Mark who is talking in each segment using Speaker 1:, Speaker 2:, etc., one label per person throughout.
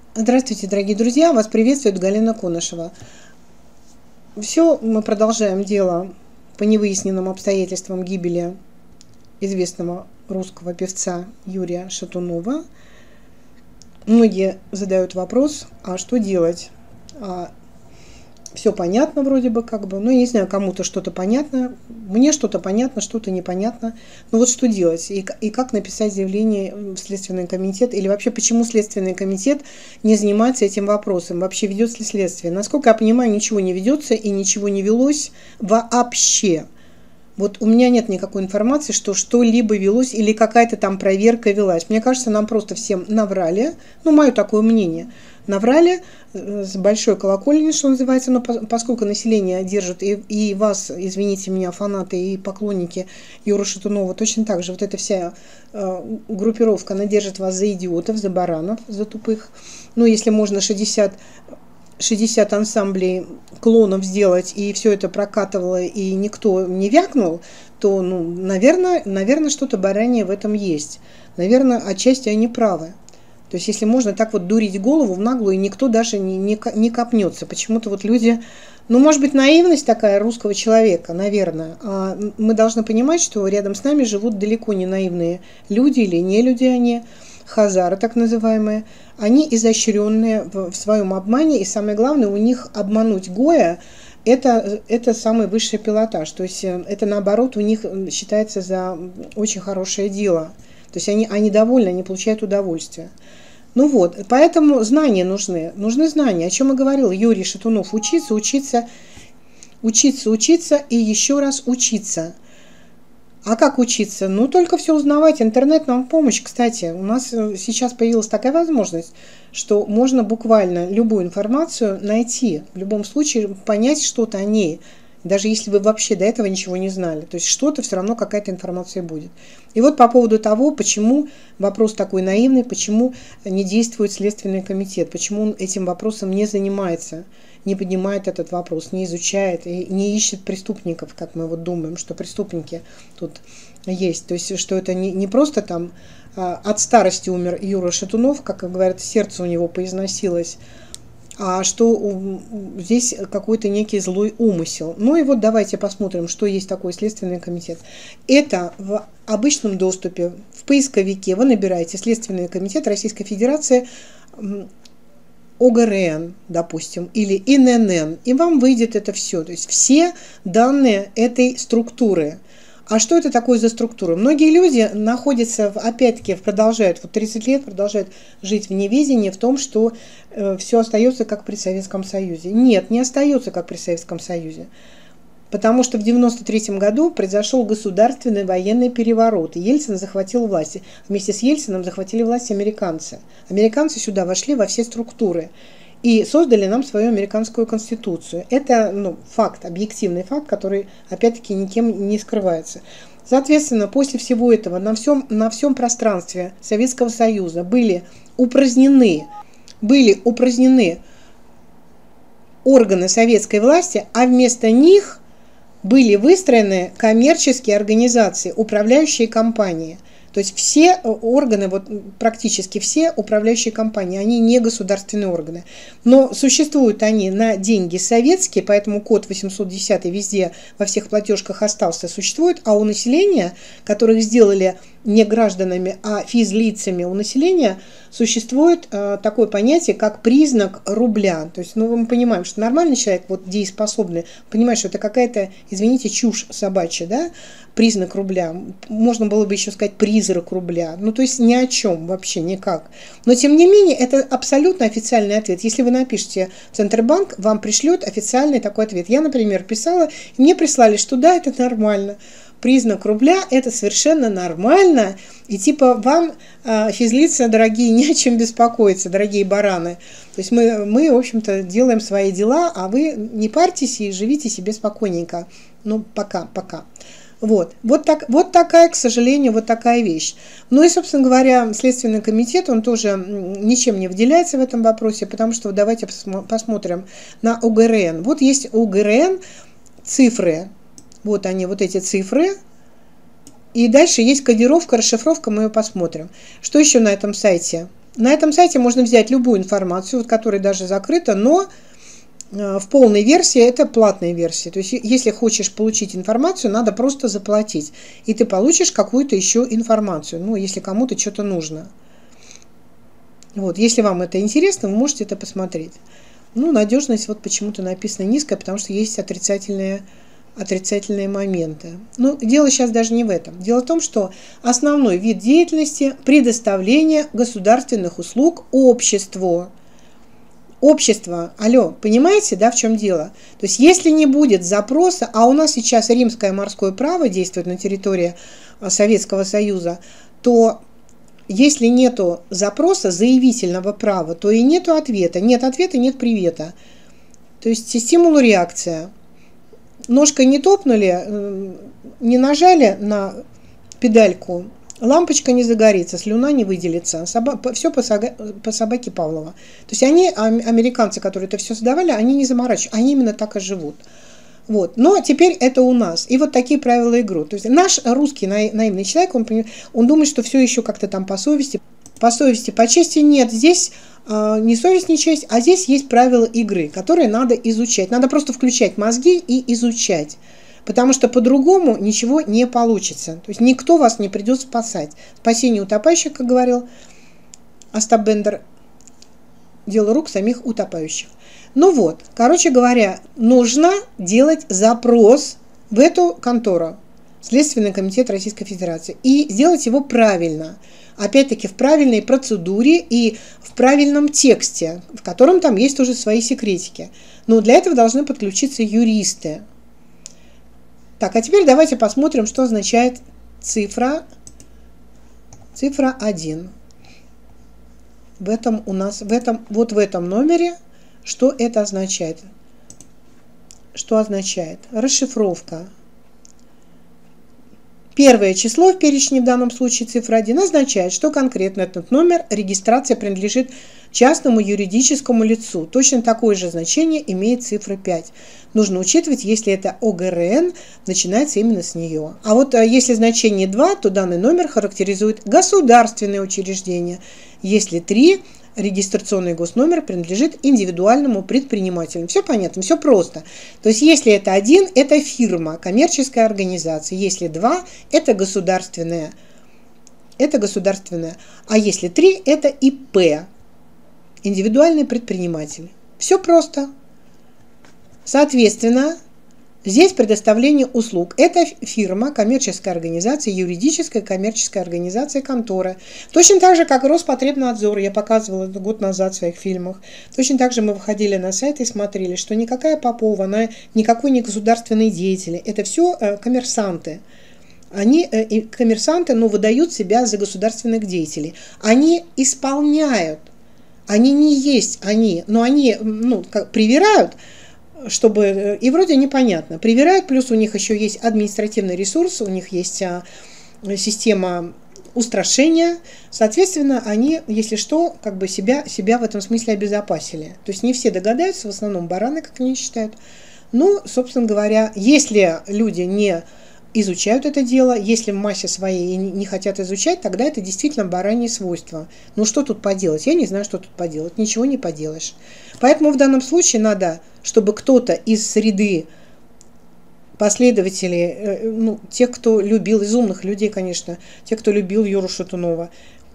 Speaker 1: Здравствуйте, дорогие друзья! Вас приветствует Галина Конышева. Все, мы продолжаем дело по невыясненным обстоятельствам гибели известного русского певца Юрия Шатунова. Многие задают вопрос, а что делать? Все понятно вроде бы но я не знаю, кому-то что-то понятно, мне что-то понятно, что-то непонятно. Но вот что делать? И как написать заявление в Следственный комитет? Или вообще, почему Следственный комитет не занимается этим вопросом? Вообще ведется ли следствие? Насколько я понимаю, ничего не ведется и ничего не велось вообще. Вот у меня нет никакой информации, что что-либо велось или какая-то там проверка велась. Мне кажется, нам просто всем наврали, мое такое мнение, наврали с большой колокольни, что называется, но поскольку население держит и вас, извините меня, фанаты и поклонники Юры Шатунова, точно так же вот эта вся группировка, она держит вас за идиотов, за баранов, за тупых. Если можно 60 ансамблей клонов сделать, и все это прокатывало, и никто не вякнул, то, наверное, что-то баранье в этом есть. Наверное, отчасти они правы. То есть, если можно так вот дурить голову в наглую, и никто даже не копнется. Почему-то вот люди, может быть, наивность такая русского человека, наверное. А мы должны понимать, что рядом с нами живут далеко не наивные люди или не люди они, хазары так называемые. Они изощренные в своем обмане, и самое главное, у них обмануть Гоя – это самый высший пилотаж. То есть это, наоборот, у них считается за очень хорошее дело. То есть они довольны, они получают удовольствие. Поэтому знания нужны. Нужны знания. О чем и говорил Юрий Шатунов. Учиться и еще раз учиться. А как учиться? Только все узнавать. Интернет нам в помощь. Кстати, у нас сейчас появилась такая возможность, что можно буквально любую информацию найти. В любом случае понять что-то о ней. Даже если вы вообще до этого ничего не знали. То есть что-то все равно, какая-то информация будет. И вот по поводу того, почему вопрос такой наивный, почему не действует Следственный комитет, почему он этим вопросом не занимается, не поднимает этот вопрос, не изучает и не ищет преступников, как мы вот думаем, что преступники тут есть. То есть что это не просто там от старости умер Юра Шатунов, как говорят, сердце у него поизносилось, а что здесь какой-то некий злой умысел. Давайте посмотрим, что есть такой Следственный комитет. Это в обычном доступе, в поисковике вы набираете Следственный комитет Российской Федерации, ОГРН, допустим, или ИНН, и вам выйдет это все, то есть все данные этой структуры. А что это такое за структура? Многие люди находятся, опять-таки, продолжают 30 лет, продолжают жить в неведении, в том, что все остается как при Советском Союзе. Нет, не остается как при Советском Союзе. Потому что в 1993 году произошел государственный военный переворот, и Ельцин захватил власть. Вместе с Ельцином захватили власть американцы. Американцы сюда вошли во все структуры и создали нам свою американскую конституцию. Это факт, объективный факт, который, опять-таки, никем не скрывается. Соответственно, после всего этого на всем пространстве Советского Союза были упразднены органы советской власти, а вместо них были выстроены коммерческие организации, управляющие компании. То есть все органы, практически все управляющие компании, они не государственные органы. Но существуют они на деньги советские, поэтому код 810 везде во всех платежках остался, существует, а у населения, которых сделали не гражданами, а физлицами, у населения существует такое понятие, как признак рубля. То есть, мы понимаем, что нормальный человек, дееспособный, понимает, что это какая-то, извините, чушь собачья, да, признак рубля. Можно было бы еще сказать призрак рубля. То есть ни о чем вообще, никак. Но, тем не менее, это абсолютно официальный ответ. Если вы напишете в Центробанк, вам пришлет официальный такой ответ. Я, например, писала, и мне прислали, что да, это нормально. Признак рубля – это совершенно нормально, и вам, физлица, дорогие, не о чем беспокоиться, дорогие бараны. То есть мы, в общем-то, делаем свои дела, а вы не парьтесь и живите себе спокойненько. Пока. Вот такая, к сожалению, такая вещь. И, собственно говоря, Следственный комитет, он тоже ничем не выделяется в этом вопросе, потому что давайте посмотрим на ОГРН. Есть ОГРН, цифры. Они, эти цифры. И дальше есть кодировка, расшифровка, мы ее посмотрим. Что еще на этом сайте? На этом сайте можно взять любую информацию, вот, которая даже закрыта, но в полной версии это платная версия. То есть, если хочешь получить информацию, надо просто заплатить. И ты получишь какую-то еще информацию, ну, если кому-то что-то нужно. Вот, если вам это интересно, вы можете это посмотреть. Ну, надежность вот почему-то написана низкая, потому что есть отрицательные моменты. Но дело сейчас даже не в этом. Дело в том, что основной вид деятельности – предоставление государственных услуг обществу. Общество, алло, понимаете, да, в чем дело? То есть, если не будет запроса, а у нас сейчас римское морское право действует на территории Советского Союза, то если нету запроса заявительного права, то и нету ответа. Нет ответа, нет привета. То есть, стимул-реакция. Ножкой не топнули, не нажали на педальку, лампочка не загорится, слюна не выделится. Все по собаке Павлова. То есть они, американцы, которые это все создавали, они не заморачиваются, они именно так и живут. Вот. Но теперь это у нас. И вот такие правила игры. То есть наш русский наивный человек, он думает, что все еще как-то там по совести, по чести. Нет, здесь не совесть, не честь, а здесь есть правила игры, которые надо изучать. Надо просто включать мозги и изучать. Потому что по-другому ничего не получится. То есть никто вас не придет спасать. Спасение утопающих, как говорил Остап Бендер, дело рук самих утопающих. Ну вот, короче говоря, нужно делать запрос в эту контору, Следственный комитет Российской Федерации, и сделать его правильно. Опять-таки в правильной процедуре и в правильном тексте, в котором там есть уже свои секретики. Но для этого должны подключиться юристы. Так, а теперь давайте посмотрим, что означает цифра 1. В этом номере, что это означает? Что означает? Расшифровка. Первое число в перечне, в данном случае цифра 1, означает, что конкретно этот номер регистрации принадлежит частному юридическому лицу. Точно такое же значение имеет цифра 5. Нужно учитывать, если это ОГРН, начинается именно с нее. А вот если значение 2, то данный номер характеризует государственное учреждение. Если 3, регистрационный госномер принадлежит индивидуальному предпринимателю. Все понятно, все просто. То есть, если это 1, это фирма, коммерческая организация. Если 2, это государственная. А если 3, это ИП, индивидуальный предприниматель. Все просто. Соответственно, здесь предоставление услуг. Это фирма, коммерческая организация, юридическая коммерческая организация, контора. Точно так же, как Роспотребнадзор, я показывала это год назад в своих фильмах. Точно так же мы выходили на сайт и смотрели, что никакая Попова, она никакой не государственный деятель. Это все коммерсанты. Они, коммерсанты, выдают себя за государственных деятелей. Они исполняют. Они не есть они, но они привирают, чтобы, и вроде непонятно, привирают, плюс у них еще есть административный ресурс, у них есть система устрашения, соответственно, они, если что, как бы себя в этом смысле обезопасили. То есть не все догадаются, в основном бараны, как они считают. Ну, собственно говоря, если люди не изучают это дело, если в массе своей не хотят изучать, тогда это действительно баранье свойство. Ну что тут поделать? Я не знаю, что тут поделать. Ничего не поделаешь. Поэтому в данном случае надо, чтобы кто-то из среды последователей, тех, кто любил, из умных людей, конечно, тех, кто любил Юру Шатунова,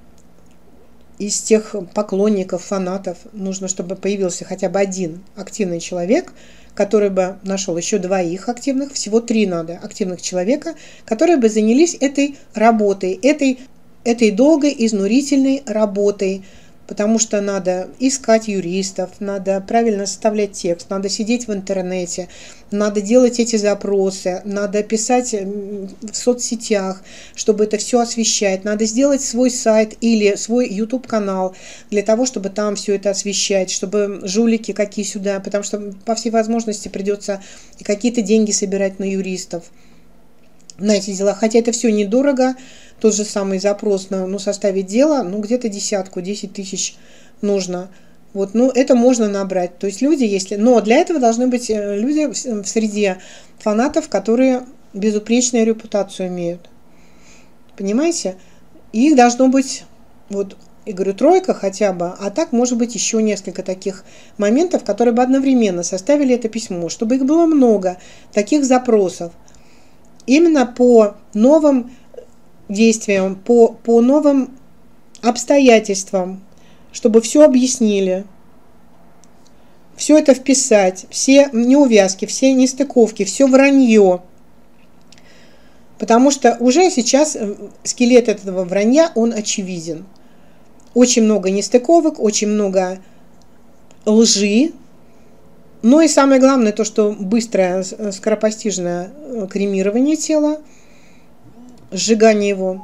Speaker 1: из тех поклонников, фанатов, нужно, чтобы появился хотя бы один активный человек, который бы нашел еще 2 активных, всего 3 надо активных человека, которые бы занялись этой работой, этой долгой, изнурительной работой, потому что надо искать юристов, надо правильно составлять текст, надо сидеть в интернете, надо делать эти запросы, надо писать в соцсетях, чтобы это все освещать, надо сделать свой сайт или свой YouTube-канал для того, чтобы там все это освещать, чтобы жулики какие сюда, потому что по всей возможности придется и какие-то деньги собирать на юристов, на эти дела, хотя это все недорого. Тот же самый запрос на составить дело, где-то 10 тысяч нужно. Вот, это можно набрать. То есть люди, но для этого должны быть люди в среде фанатов, которые безупречную репутацию имеют. Понимаете? И их должно быть, и говорю, тройка хотя бы, а так может быть еще несколько таких моментов, которые бы одновременно составили это письмо, чтобы их было много, таких запросов, именно по новым действиям, по новым обстоятельствам, чтобы все объяснили, все это вписать, все неувязки, все нестыковки, все вранье. Потому что уже сейчас скелет этого вранья, он очевиден. Очень много нестыковок, очень много лжи. Но и самое главное, то, что быстрое, скоропостижное кремирование тела, сжигание его.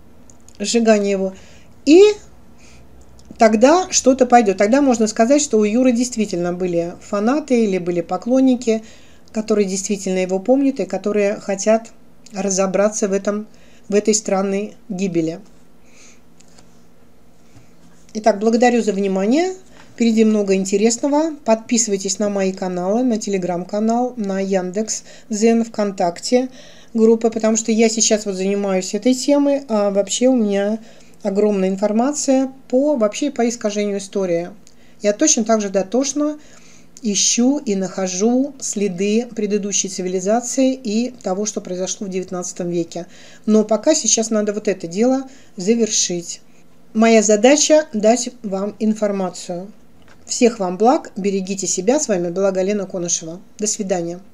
Speaker 1: И тогда что-то пойдет. Тогда можно сказать, что у Юры действительно были фанаты или были поклонники, которые действительно его помнят и которые хотят разобраться в этой странной гибели. Итак, благодарю за внимание. Впереди много интересного. Подписывайтесь на мои каналы, на телеграм-канал, на Яндекс.Дзен, ВКонтакте группы, потому что я сейчас вот занимаюсь этой темой, а вообще у меня огромная информация вообще по искажению истории. Я точно так же дотошно ищу и нахожу следы предыдущей цивилизации и того, что произошло в XIX веке. Но пока сейчас надо вот это дело завершить. Моя задача – дать вам информацию. Всех вам благ, берегите себя. С вами была Галина Конышева. До свидания.